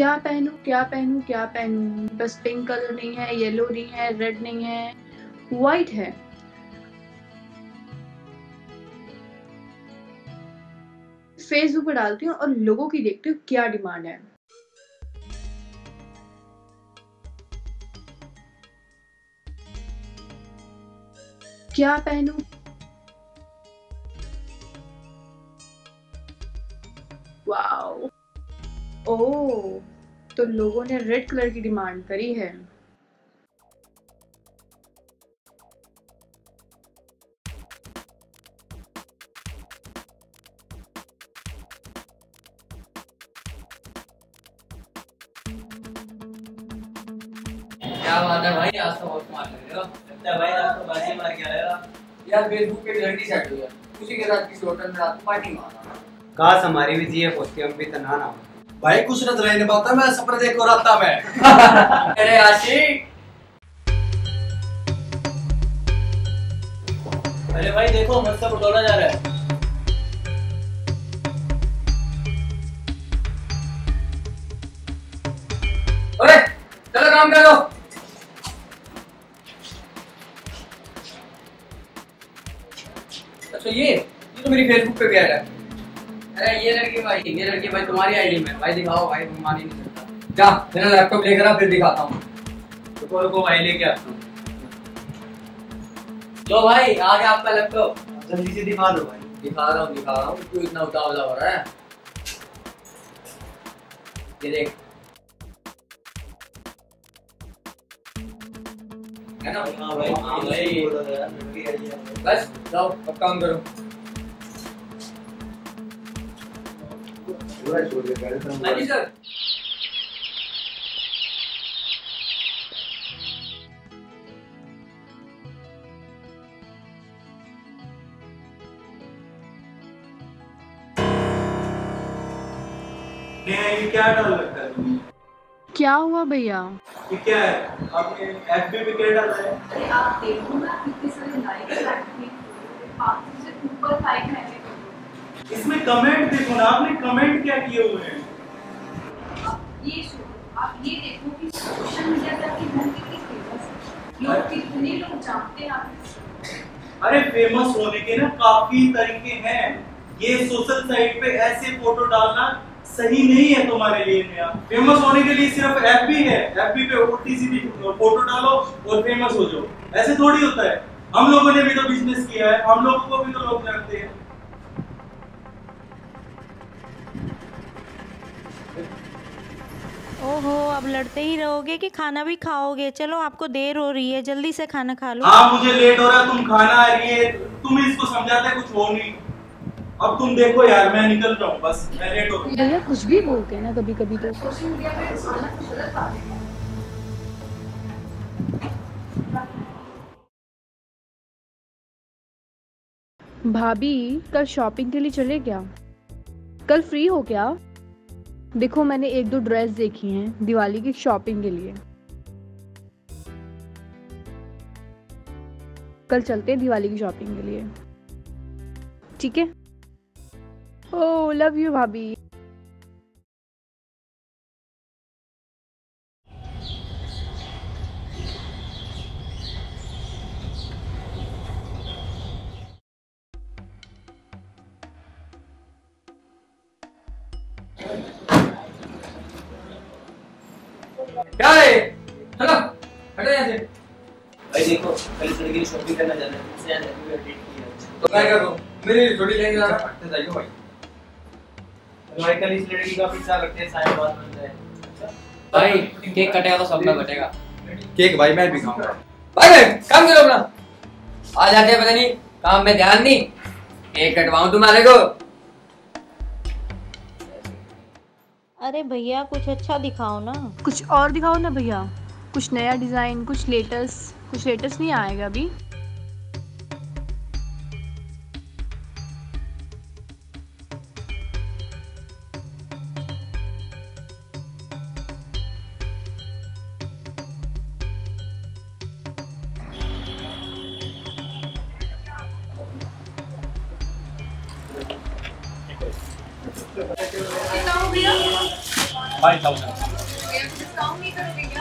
क्या पहनूं क्या पहनूं क्या पहनूं, बस पिंक कलर नहीं है, येलो नहीं है, रेड नहीं है, वाइट है। फेसबुक पर डालती हूँ और लोगों की देखती हूँ क्या डिमांड है। क्या पहनूं? वाओ, ओह, तो लोगों ने रेड कलर की डिमांड करी है। क्या बात है भाई, आज तो बहुत मार लग रहा है भाई। आज तो बाजी मार के आया यार। फेसबुक पे लड़की सेट हुई है, उसी के साथ किसी होटल में रात को पार्टी मारा। काश हमारी भी जीएफ होती, हम भी तन्हा ना हो। भाई कुछ न रहने पाता, मैं सपने देखो रहता मैं। अरे आशिक, अरे भाई देखो मत सब उड़ाना जा रहा है। अरे चलो काम करो। अच्छा ये तो मेरी फेसबुक पे भी ऐड है। अरे ये लड़की भाई तुम्हारी आईडी में। भाई दिखाओ भाई, तुम मान ही नहीं सकता। जा मेरा लैपटॉप लेकर आ, फिर दिखाता हूँ। रुको भाई लेके आता हूँ। लो भाई आ गया आपका लैपटॉप। जल्दी से दिखा दो भाई। दिखा रहा हूँ। क्यों इतना उतावला हो रहा है? ये देख, है ना? हाँ भाई, हाँ भाई। बस जाओ अब काम करो। हाँ जी सर। ये क्या डाल रखा है तुमने? क्या हुआ भैया? ये क्या है? आपने एफबी पे क्या डाला है? अरे आप देखो ना कितने सारे लाइक्स आते हैं, 500 से ऊपर लाइक आए। इसमें कमेंट देखो ना, आपने कमेंट क्या किए हुए हैं? आप ये देखो कि सोशल मीडिया पर आपकी बहन कितनी फेमस है, लोग कितने लोग जानते हैं आपको। अरे फेमस होने के ना काफी तरीके हैं। ये सोशल साइट पे ऐसे फोटो डालना सही नहीं है तुम्हारे लिए। नया फेमस होने के लिए सिर्फ एफबी है। एफबी पे उल्टी सीधी फोटो डालो और फेमस हो जाओ, ऐसे थोड़ी होता है। हम लोगों ने भी तो बिजनेस किया है, हम लोगों को भी तो लोग जानते हैं। ओहो, अब लड़ते ही रहोगे कि खाना भी खाओगे? चलो आपको देर हो रही है, जल्दी से खाना खा लो। हाँ मुझे लेट हो रहा है, तुम खाना आ रही है, तुम इसको समझाते कुछ हो नहीं। अब तुम देखो यार, मैं निकल रहा हूँ, बस मैं लेट हो रहा हूँ। भैया कुछ भी बोलते हैं ना कभी कभी तो। सोशल मीडिया पे खाना गलत बात है। भाभी कल शॉपिंग के लिए चले क्या? कल फ्री हो क्या? देखो मैंने एक दो ड्रेस देखी हैं दिवाली की शॉपिंग के लिए। कल चलते हैं दिवाली की शॉपिंग के लिए, ठीक है? ओह लव यू भाभी। क्या है? चलो हटो यहाँ से। भाई देखो कल इस लड़की की शॉपिंग करना जाना है, इससे आज भी अपडेट किया है। तो क्या करूँ? मेरी छोटी लेंगे जाना फटते जाइयो भाई। भाई कल इस लड़की का पीछा करते हैं, शायद बात बन जाए। भाई केक कटेगा तो सब में कटेगा। केक भाई मैं भी खाऊंगा। भाई काम करो अपना। आ जाते हैं पता नहीं, काम में ध्यान नहीं। केक कटवाऊं तुम्हारे को? अरे भैया कुछ अच्छा दिखाओ ना। कुछ और दिखाओ ना भैया, कुछ नया डिजाइन, कुछ लेटेस्ट नहीं आएगा अभी? कितना हो गया? 5000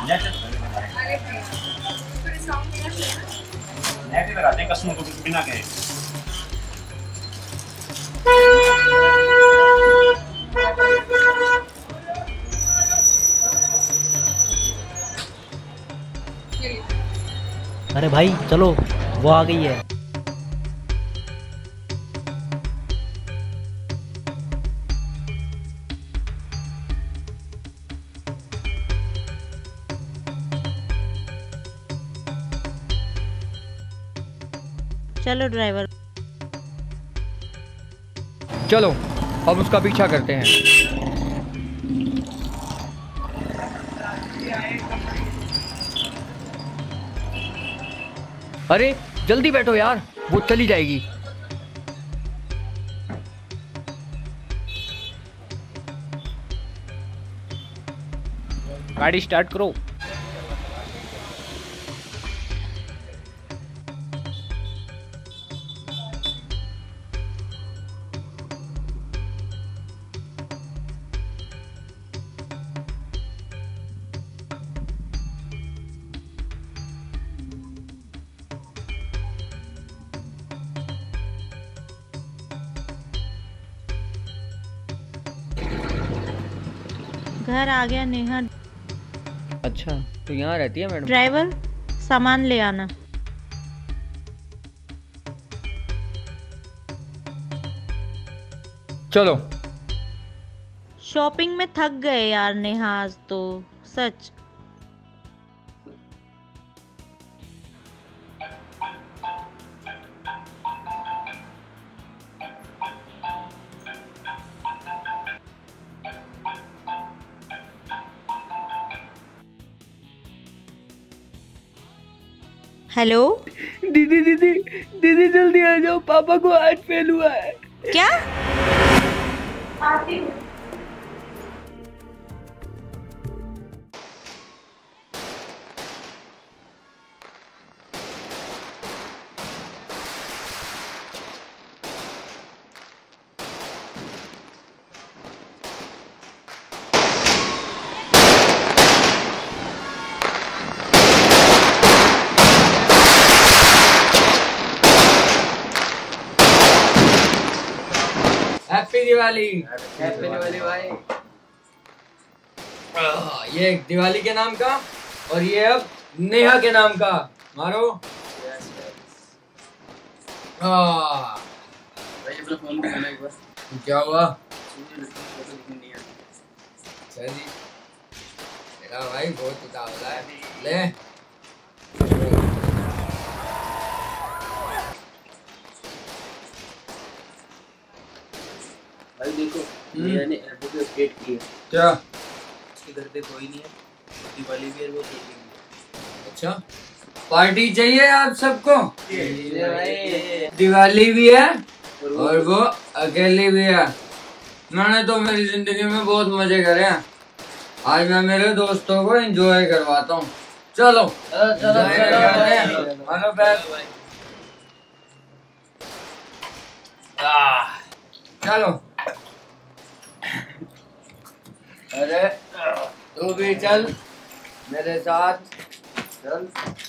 अरे भाई थोड़ा साउंड देना चाहिए ना। नेट लगाते हैं कस्टमर को कुछ बिना कहे। अरे भाई चलो, वो आ गई है। चलो ड्राइवर। चलो अब उसका पीछा करते हैं। अरे जल्दी बैठो यार, वो चली जाएगी। गाड़ी स्टार्ट करो। घर आ गया नेहा। अच्छा तो यहाँ रहती है मैडम? ड्राइवर सामान ले आना। चलो। शॉपिंग में थक गए यार नेहा आज तो, सच। हेलो दीदी दीदी दीदी जल्दी आ जाओ, पापा को हार्ट फेल हुआ है। क्या? आती हूँ। हैप्पी दिवाली। हैप्पी दिवाली भाई। ये दिवाली के नाम का और ये अब नेहा के नाम का मारो। भाई अपना फोन दिखाना एक बार। क्या हुआ? चल जी मेरा भाई बहुत उतावला है। ले भाई देखो नेहा ने एडवोकेट की है। क्या? उसके घर पे कोई नहीं है, दिवाली भी है वो केक। अच्छा पार्टी चाहिए आप सबको? दिवाली भी है और वो अकेली भी है। मैंने तो मेरी जिंदगी में बहुत मजे करे हैं, आज मैं मेरे दोस्तों को एंजॉय करवाता हूँ। चलो चलो चलो। अरे तू भी चल मेरे साथ, चल।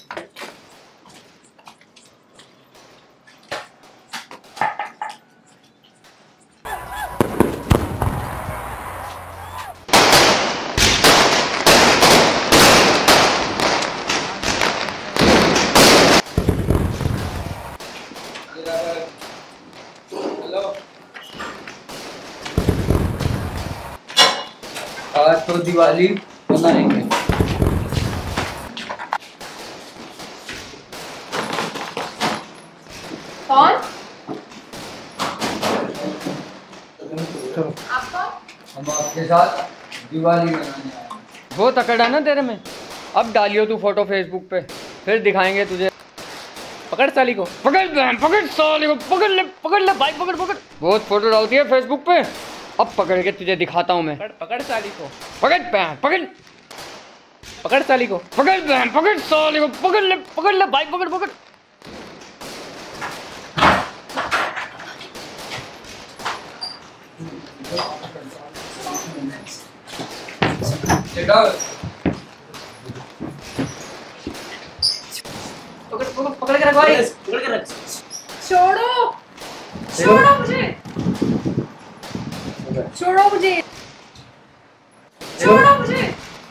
आज तो दिवाली मनाएंगे। कौन? आपका? हम आपके साथ दिवाली मनाने आए हैं। बहुत अकड़ है ना तेरे में। अब डालियो तू फोटो फेसबुक पे, फिर दिखाएंगे तुझे। पकड़ साली को, पकड़ साली को, पकड़ ले भाई, पकड़। बहुत फोटो डालती है फेसबुक पे, अब पकड़ के तुझे दिखाता हूँ मैं। पकड़ साली को, पकड़ साली को, पकड़ साली को, पकड़ ले भाई, पकड़। पकड़ के रख भाई, पकड़ के रख। छोड़ो छोड़ो मुझे, छोड़ो मुझे, छोड़ो मुझे।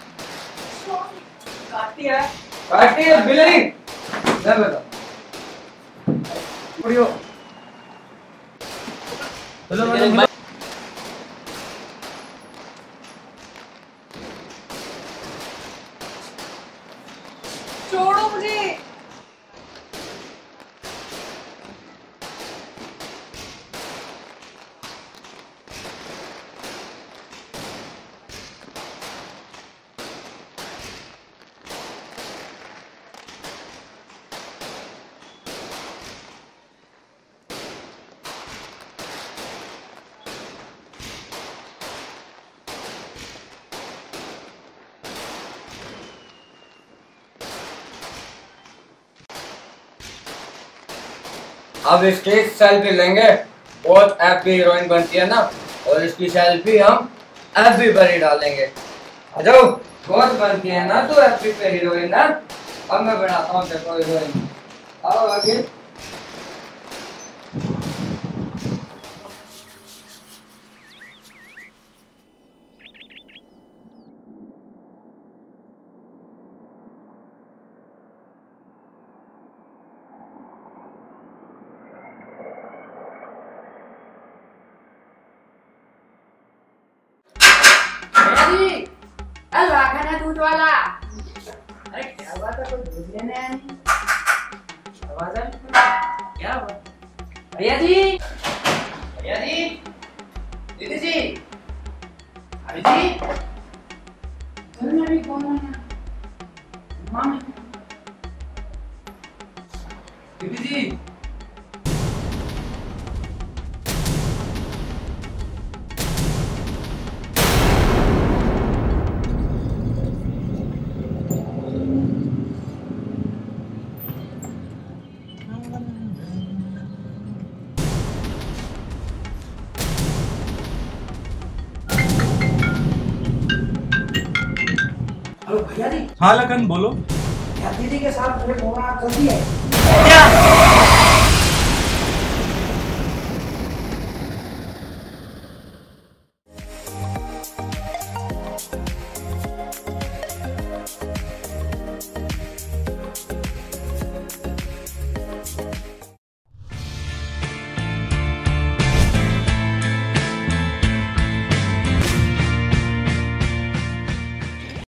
काटती है बिल्ली। ले बेटा उड़ियो। चलो छोड़ो मुझे। अब इसकी सेल्फी लेंगे, बहुत एफबी हीरोइन बनती है ना, और इसकी सेल्फी हम एफबी पर ही डालेंगे। आ जाओ, बहुत बनती है ना तू एफबी पे हीरोइन ना। अब मैं बनाता हूँ देखो हीरोइन, आओ आगे। खाना दूध वाला। अरे क्या हुआ था, कोई दूध लेने आया नहीं? क्या हुआ? भैया जी, भैया जी, दीदी जी, अभी जी, घर में अभी कौन है? मामा। दीदी जी, हेलो भैया जी। हाँ लखन बोलो। यार दीदी के साथ मेरे मोबाइल जल्दी है क्या?